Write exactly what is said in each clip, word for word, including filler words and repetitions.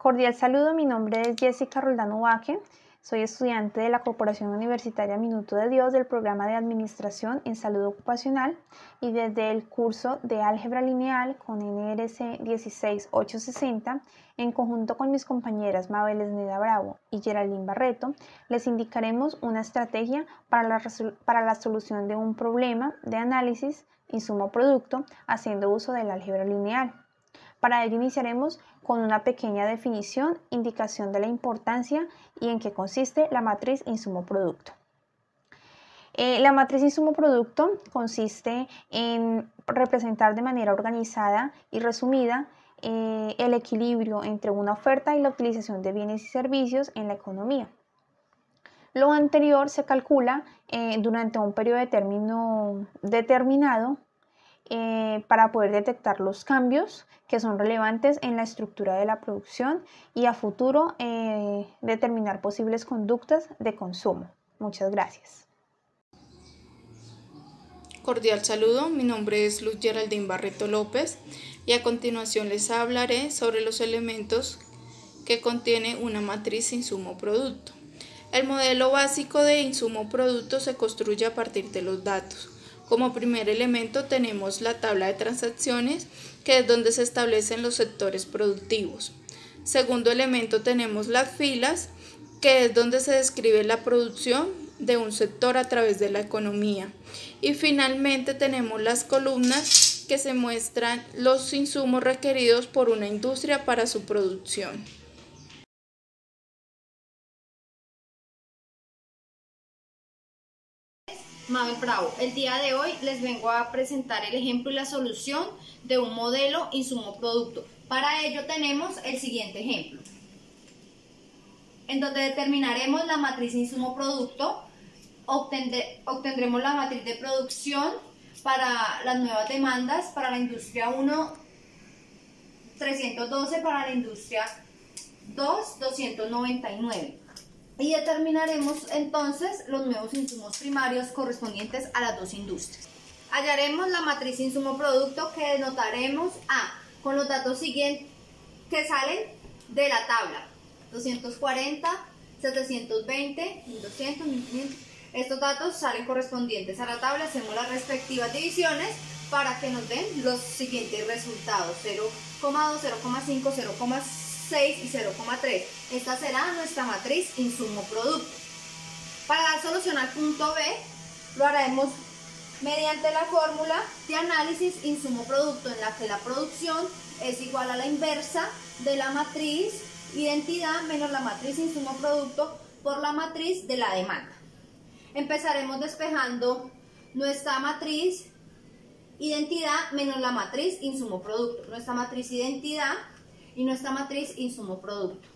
Cordial saludo, mi nombre es Jessica Roldán Ubaque, soy estudiante de la Corporación Universitaria Minuto de Dios del programa de Administración en Salud Ocupacional y desde el curso de Álgebra Lineal con N R C dieciséis mil ochocientos sesenta, en conjunto con mis compañeras Mabel Esneda Bravo y Geraldine Barreto, les indicaremos una estrategia para la, para la solución de un problema de análisis insumo-producto haciendo uso del álgebra lineal. Para ello iniciaremos con una pequeña definición, indicación de la importancia y en qué consiste la matriz insumo-producto. Eh, la matriz insumo-producto consiste en representar de manera organizada y resumida eh, el equilibrio entre una oferta y la utilización de bienes y servicios en la economía. Lo anterior se calcula eh, durante un periodo de término determinado Eh, para poder detectar los cambios que son relevantes en la estructura de la producción y a futuro eh, determinar posibles conductas de consumo. Muchas gracias. Cordial saludo, mi nombre es Luz Geraldine Barreto López y a continuación les hablaré sobre los elementos que contiene una matriz insumo-producto. El modelo básico de insumo-producto se construye a partir de los datos. Como primer elemento tenemos la tabla de transacciones, que es donde se establecen los sectores productivos. Segundo elemento tenemos las filas, que es donde se describe la producción de un sector a través de la economía. Y finalmente tenemos las columnas, que se muestran los insumos requeridos por una industria para su producción. Mabel Bravo, el día de hoy les vengo a presentar el ejemplo y la solución de un modelo insumo-producto. Para ello tenemos el siguiente ejemplo, en donde determinaremos la matriz insumo-producto, obtendré, obtendremos la matriz de producción para las nuevas demandas, para la industria uno, trescientos doce, para la industria dos, doscientos noventa y nueve. Y determinaremos entonces los nuevos insumos primarios correspondientes a las dos industrias. Hallaremos la matriz insumo-producto que denotaremos A con los datos siguientes que salen de la tabla: doscientos cuarenta, setecientos veinte, mil doscientos, mil quinientos. Estos datos salen correspondientes a la tabla, hacemos las respectivas divisiones para que nos den los siguientes resultados: cero coma dos, cero coma cinco, cero coma seis y cero coma tres. Esta será nuestra matriz insumo-producto. Para dar solución al punto B, lo haremos mediante la fórmula de análisis insumo-producto, en la que la producción es igual a la inversa de la matriz identidad menos la matriz insumo-producto por la matriz de la demanda. Empezaremos despejando nuestra matriz identidad menos la matriz insumo-producto. Nuestra matriz identidad y nuestra matriz insumo-producto.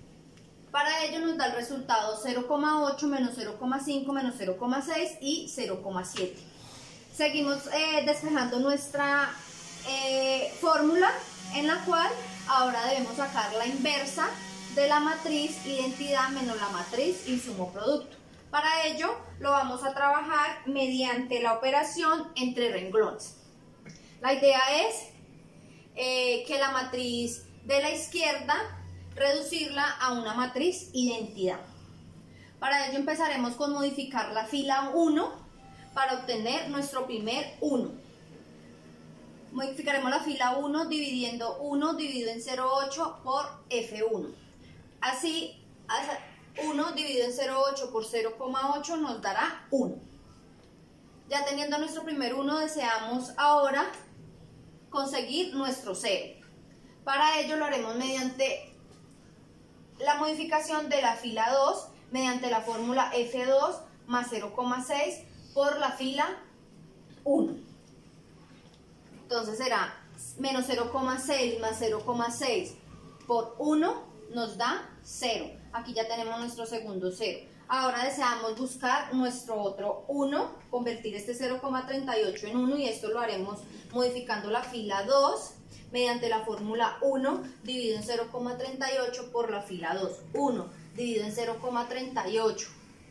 Para ello nos da el resultado cero coma ocho menos cero coma cinco menos cero coma seis y cero coma siete. Seguimos eh, despejando nuestra eh, fórmula, en la cual ahora debemos sacar la inversa de la matriz identidad menos la matriz insumo-producto. Para ello lo vamos a trabajar mediante la operación entre renglones. La idea es eh, que la matriz de la izquierda reducirla a una matriz identidad. Para ello empezaremos con modificar la fila uno para obtener nuestro primer uno. Modificaremos la fila uno dividiendo uno dividido en cero coma ocho por F uno. Así, uno dividido en cero coma ocho por cero coma ocho nos dará uno. Ya teniendo nuestro primer uno, deseamos ahora conseguir nuestro cero. Para ello lo haremos mediante la modificación de la fila dos, mediante la fórmula F dos más cero coma seis por la fila uno. Entonces será menos cero coma seis más cero coma seis por uno nos da cero. Aquí ya tenemos nuestro segundo cero. Ahora deseamos buscar nuestro otro uno, convertir este cero coma treinta y ocho en uno, y esto lo haremos modificando la fila dos mediante la fórmula uno dividido en cero coma treinta y ocho por la fila dos. uno dividido en cero coma treinta y ocho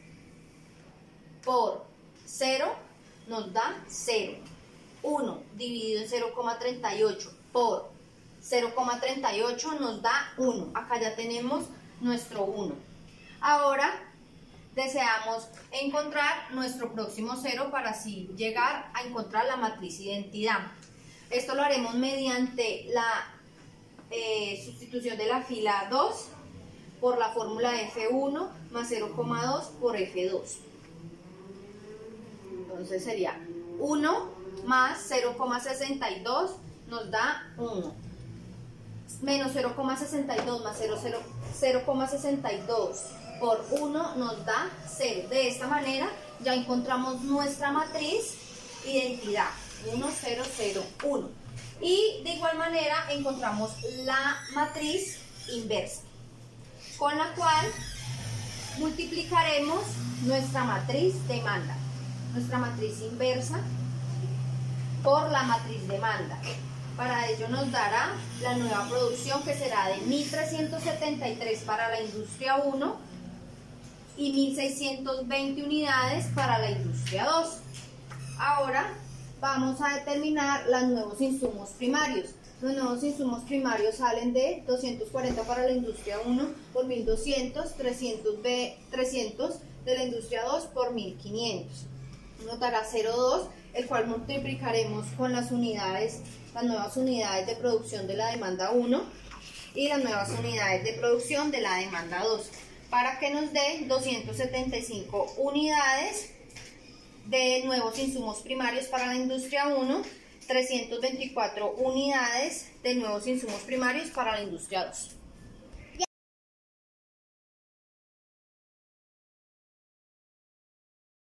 por cero nos da cero. uno dividido en cero coma treinta y ocho por cero coma treinta y ocho nos da uno. Acá ya tenemos nuestro uno. Ahora deseamos encontrar nuestro próximo cero para así llegar a encontrar la matriz identidad. Esto lo haremos mediante la eh, sustitución de la fila dos por la fórmula F uno más cero coma dos por F dos. Entonces sería uno más cero coma sesenta y dos nos da uno. Menos cero coma sesenta y dos más cero coma sesenta y dos por uno nos da cero. De esta manera ya encontramos nuestra matriz identidad uno, cero, cero, uno. Y de igual manera encontramos la matriz inversa, con la cual multiplicaremos nuestra matriz demanda, nuestra matriz inversa por la matriz demanda. Para ello nos dará la nueva producción, que será de mil trescientos setenta y tres para la industria uno y mil seiscientos veinte unidades para la industria dos. Ahora vamos a determinar los nuevos insumos primarios. Los nuevos insumos primarios salen de doscientos cuarenta para la industria uno por mil doscientos, trescientos de la industria dos por mil quinientos. Nos dará cero coma dos, el cual multiplicaremos con las unidades, las nuevas unidades de producción de la demanda uno y las nuevas unidades de producción de la demanda dos, para que nos dé doscientas setenta y cinco unidades de nuevos insumos primarios para la industria uno, trescientas veinticuatro unidades de nuevos insumos primarios para la industria dos.